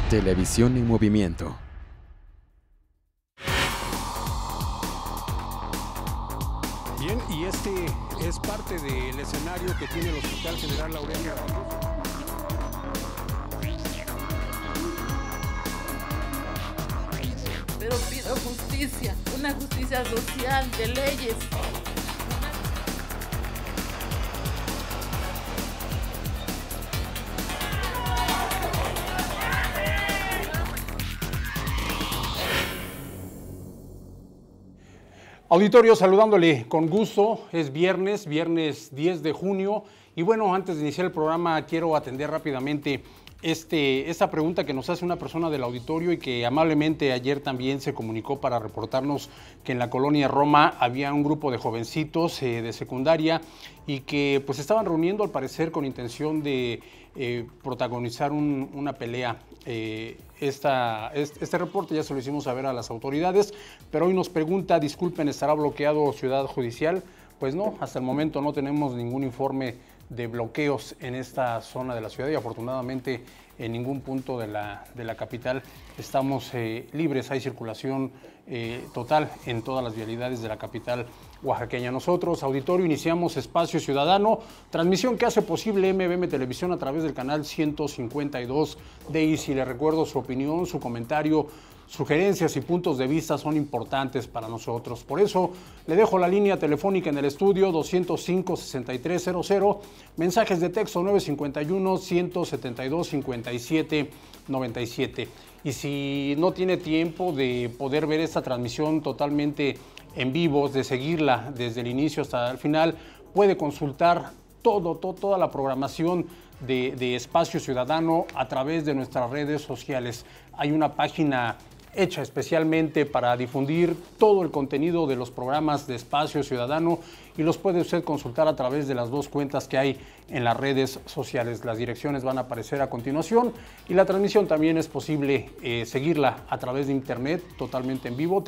Televisión en movimiento. Bien, y este es parte del escenario que tiene el Hospital General Laureano. Pero pido justicia, una justicia social, de leyes. Auditorio, saludándole con gusto, es viernes 10 de junio, y bueno, antes de iniciar el programa quiero atender rápidamente esta pregunta que nos hace una persona del auditorio y que amablemente ayer también se comunicó para reportarnos que en la colonia Roma había un grupo de jovencitos de secundaria y que pues estaban reuniendo al parecer con intención de protagonizar una pelea. Este reporte ya se lo hicimos saber a las autoridades, pero hoy nos pregunta, disculpen, ¿estará bloqueado Ciudad Judicial? Pues no, hasta el momento no tenemos ningún informe de bloqueos en esta zona de la ciudad y afortunadamente en ningún punto de la capital estamos libres, hay circulación total en todas las vialidades de la capital oaxaqueña. Nosotros, auditorio, iniciamos Espacio Ciudadano, transmisión que hace posible MBM Televisión a través del canal 152 de Easy. Le recuerdo su opinión, su comentario, sugerencias y puntos de vista son importantes para nosotros. Por eso le dejo la línea telefónica en el estudio 205-6300, mensajes de texto 951-172-5797. Y si no tiene tiempo de poder ver esta transmisión totalmente en vivo, de seguirla desde el inicio hasta el final, puede consultar toda la programación de Espacio Ciudadano a través de nuestras redes sociales. Hay una página hecha especialmente para difundir todo el contenido de los programas de Espacio Ciudadano y los puede usted consultar a través de las dos cuentas que hay en las redes sociales. Las direcciones van a aparecer a continuación y la transmisión también es posible seguirla a través de internet totalmente en vivo,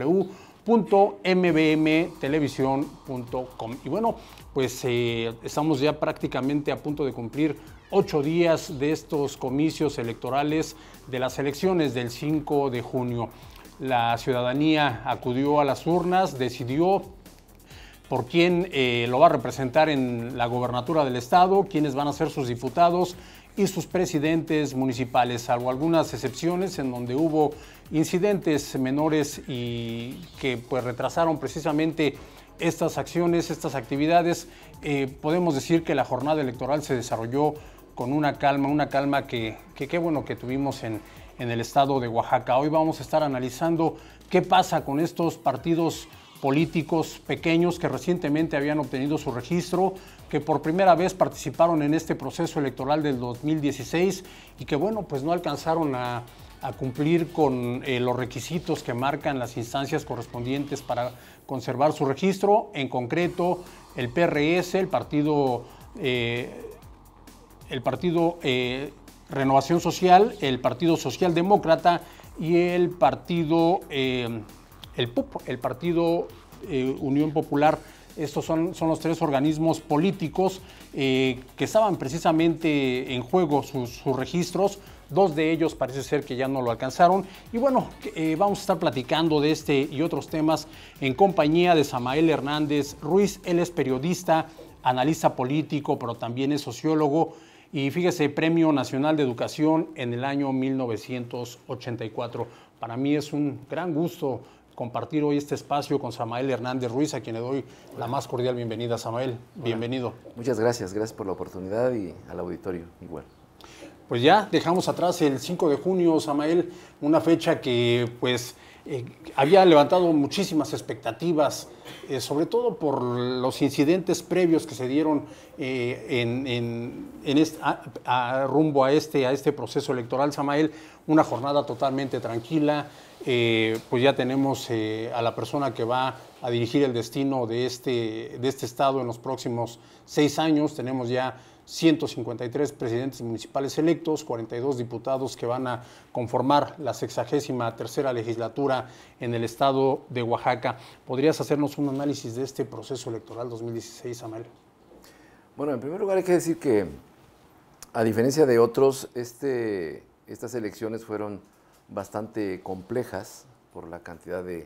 www.mbmtelevisión.com. Y bueno, pues estamos ya prácticamente a punto de cumplir 8 días de estos comicios electorales de las elecciones del 5 de junio. La ciudadanía acudió a las urnas, decidió por quién lo va a representar en la gobernatura del estado, quiénes van a ser sus diputados y sus presidentes municipales, salvo algunas excepciones en donde hubo incidentes menores y que pues retrasaron precisamente estas acciones, estas actividades. Podemos decir que la jornada electoral se desarrolló con una calma que qué bueno que tuvimos en el estado de Oaxaca. Hoy vamos a estar analizando qué pasa con estos partidos políticos pequeños que recientemente habían obtenido su registro, que por primera vez participaron en este proceso electoral del 2016 y que bueno, pues no alcanzaron a cumplir con los requisitos que marcan las instancias correspondientes para conservar su registro. En concreto, el PRS, el Partido Renovación Social, el Partido Socialdemócrata y el Partido el PUP, el Partido Unión Popular. Estos son los tres organismos políticos que estaban precisamente en juego sus registros. Dos de ellos parece ser que ya no lo alcanzaron. Y bueno, vamos a estar platicando de este y otros temas en compañía de Samael Hernández Ruiz. Él es periodista, analista político, pero también es sociólogo. Y fíjese, Premio Nacional de Educación en el año 1984. Para mí es un gran gusto compartir hoy este espacio con Samael Hernández Ruiz, a quien le doy la más cordial bienvenida. Samael, bienvenido. Muchas gracias por la oportunidad y al auditorio igual. Pues ya dejamos atrás el 5 de junio, Samael, una fecha que pues había levantado muchísimas expectativas, sobre todo por los incidentes previos que se dieron rumbo a este proceso electoral. Samael, una jornada totalmente tranquila. Pues ya tenemos a la persona que va a dirigir el destino de este estado en los próximos 6 años. Tenemos ya 153 presidentes municipales electos, 42 diputados que van a conformar la 63ª legislatura en el estado de Oaxaca. ¿Podrías hacernos un análisis de este proceso electoral 2016, Samael? Bueno, en primer lugar hay que decir que, a diferencia de otros, estas elecciones fueron bastante complejas por la cantidad de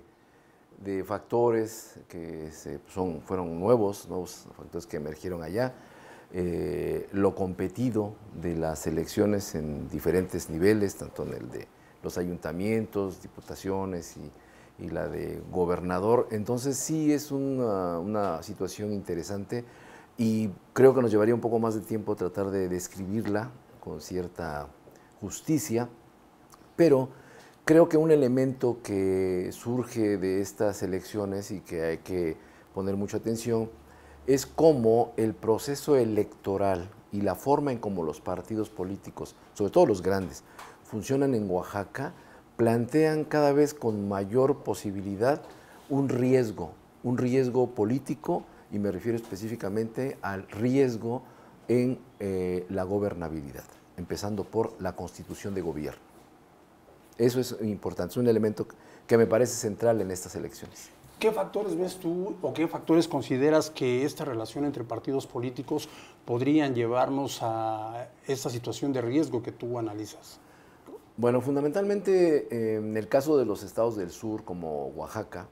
factores que fueron nuevos factores que emergieron allá, lo competido de las elecciones en diferentes niveles, tanto en el de los ayuntamientos, diputaciones y la de gobernador. Entonces sí es una situación interesante y creo que nos llevaría un poco más de tiempo tratar de describirla con cierta justicia, pero creo que un elemento que surge de estas elecciones y que hay que poner mucha atención es cómo el proceso electoral y la forma en cómo los partidos políticos, sobre todo los grandes, funcionan en Oaxaca, plantean cada vez con mayor posibilidad un riesgo político, y me refiero específicamente al riesgo en la gobernabilidad, empezando por la constitución de gobierno. Eso es importante, es un elemento que me parece central en estas elecciones. ¿Qué factores ves tú o qué factores consideras que esta relación entre partidos políticos podrían llevarnos a esta situación de riesgo que tú analizas? Bueno, fundamentalmente en el caso de los estados del sur como Oaxaca,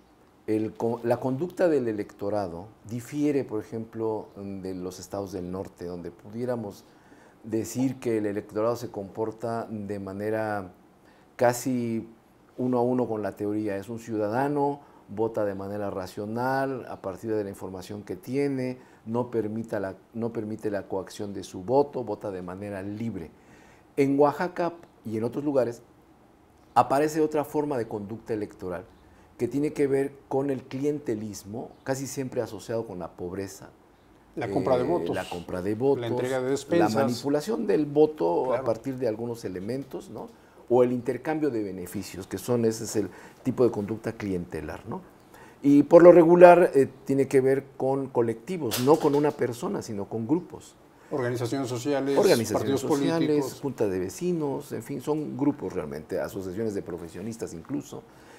la conducta del electorado difiere, por ejemplo, de los estados del norte, donde pudiéramos decir que el electorado se comporta de manera casi uno a uno con la teoría. Es un ciudadano, vota de manera racional, a partir de la información que tiene, no permite la coacción de su voto, vota de manera libre. En Oaxaca y en otros lugares aparece otra forma de conducta electoral que tiene que ver con el clientelismo, casi siempre asociado con la pobreza. La compra de votos. La compra de votos. La entrega de despensas. La manipulación del voto, claro, a partir de algunos elementos, ¿no? O el intercambio de beneficios, ese es el tipo de conducta clientelar, ¿no? Y por lo regular tiene que ver con colectivos, no con una persona, sino con grupos. Organizaciones sociales, Organizaciones partidos sociales, políticos. juntas de vecinos, en fin, son grupos realmente, asociaciones de profesionistas incluso,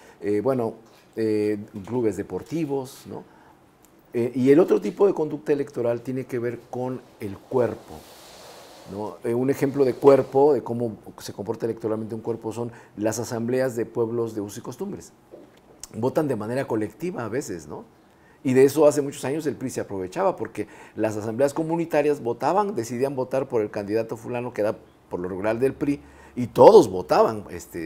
clubes deportivos, ¿no? Y el otro tipo de conducta electoral tiene que ver con el cuerpo, ¿no? Un ejemplo de cuerpo, de cómo se comporta electoralmente un cuerpo, son las asambleas de pueblos de usos y costumbres. Votan de manera colectiva a veces, ¿no? Y de eso hace muchos años el PRI se aprovechaba, porque las asambleas comunitarias decidían votar por el candidato fulano que era por lo regular del PRI, y todos votaban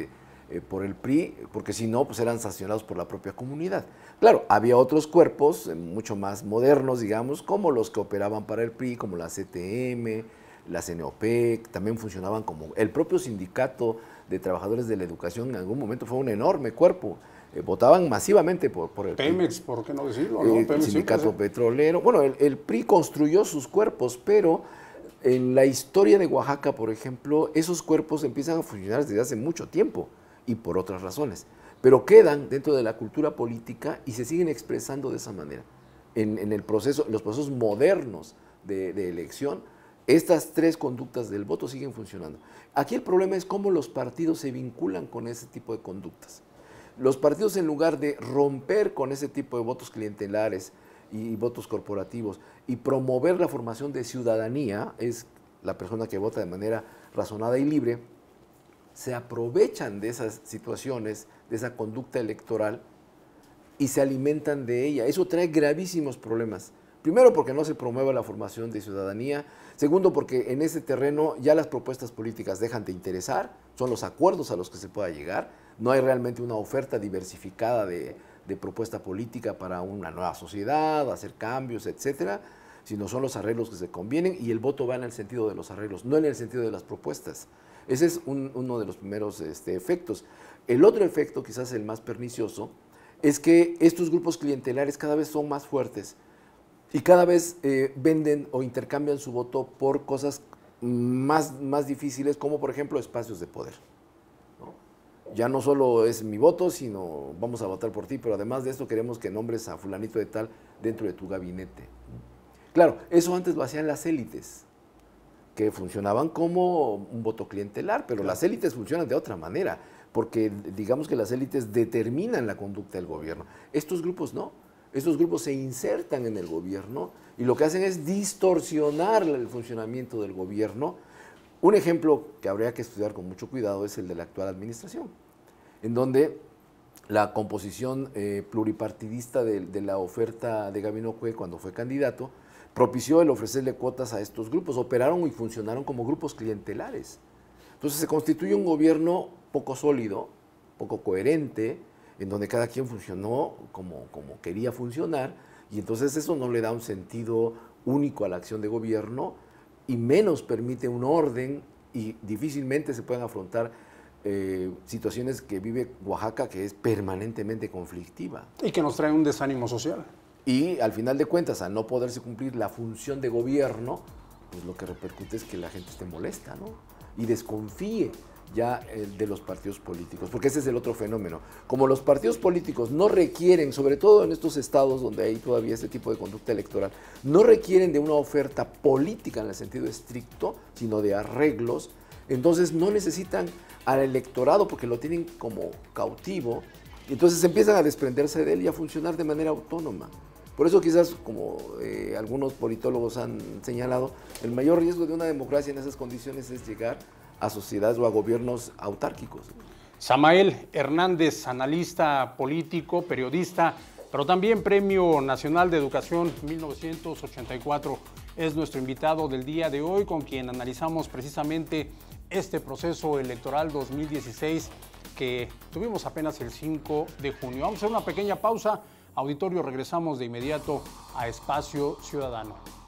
por el PRI, porque si no, pues eran sancionados por la propia comunidad. Claro, había otros cuerpos mucho más modernos, digamos, como los que operaban para el PRI, como la CTM, la CNOPEC, también funcionaban como el propio sindicato de trabajadores de la educación. En algún momento fue un enorme cuerpo, votaban masivamente por el Pemex, PRI. ¿por qué no decirlo? ¿No? El sindicato petrolero. Bueno, el PRI construyó sus cuerpos, pero en la historia de Oaxaca, por ejemplo, esos cuerpos empiezan a funcionar desde hace mucho tiempo y por otras razones, pero quedan dentro de la cultura política y se siguen expresando de esa manera. En los procesos modernos de elección, estas tres conductas del voto siguen funcionando. Aquí el problema es cómo los partidos se vinculan con ese tipo de conductas. Los partidos, en lugar de romper con ese tipo de votos clientelares y votos corporativos y promover la formación de ciudadanía, es la persona que vota de manera razonada y libre, se aprovechan de esas situaciones, de esa conducta electoral y se alimentan de ella. Eso trae gravísimos problemas. Primero, porque no se promueve la formación de ciudadanía. Segundo, porque en ese terreno ya las propuestas políticas dejan de interesar, son los acuerdos a los que se pueda llegar. No hay realmente una oferta diversificada de propuesta política para una nueva sociedad, hacer cambios, etcétera, sino son los arreglos que se convienen y el voto va en el sentido de los arreglos, no en el sentido de las propuestas. Ese es uno de los primeros efectos. El otro efecto, quizás el más pernicioso, es que estos grupos clientelares cada vez son más fuertes y cada vez venden o intercambian su voto por cosas más difíciles, como por ejemplo espacios de poder, ¿no? Ya no solo es mi voto, sino vamos a votar por ti, pero además de esto queremos que nombres a fulanito de tal dentro de tu gabinete. Claro, eso antes lo hacían las élites, que funcionaban como un voto clientelar, pero las élites funcionan de otra manera, porque digamos que las élites determinan la conducta del gobierno. Estos grupos no, estos grupos se insertan en el gobierno y lo que hacen es distorsionar el funcionamiento del gobierno Un ejemplo que habría que estudiar con mucho cuidado es el de la actual administración, en donde la composición pluripartidista de la oferta de Gabino Cue cuando fue candidato propició el ofrecerle cuotas a estos grupos. Operaron y funcionaron como grupos clientelares. Entonces se constituye un gobierno poco sólido, poco coherente, en donde cada quien funcionó como quería funcionar, y entonces eso no le da un sentido único a la acción de gobierno y menos permite un orden, y difícilmente se pueden afrontar situaciones que vive Oaxaca, que es permanentemente conflictiva. Y que nos trae un desánimo social. Y al final de cuentas, al no poderse cumplir la función de gobierno, pues lo que repercute es que la gente esté molesta, ¿no? Y desconfíe ya de los partidos políticos, porque ese es el otro fenómeno. Como los partidos políticos no requieren, sobre todo en estos estados donde hay todavía este tipo de conducta electoral, no requieren de una oferta política en el sentido estricto, sino de arreglos, entonces no necesitan al electorado porque lo tienen como cautivo, y entonces empiezan a desprenderse de él y a funcionar de manera autónoma. Por eso quizás, como algunos politólogos han señalado, el mayor riesgo de una democracia en esas condiciones es llegar a sociedades o a gobiernos autárquicos. Samael Hernández, analista político, periodista, pero también Premio Nacional de Educación 1984, es nuestro invitado del día de hoy, con quien analizamos precisamente este proceso electoral 2016 que tuvimos apenas el 5 de junio. Vamos a hacer una pequeña pausa. Auditorio, regresamos de inmediato a Espacio Ciudadano.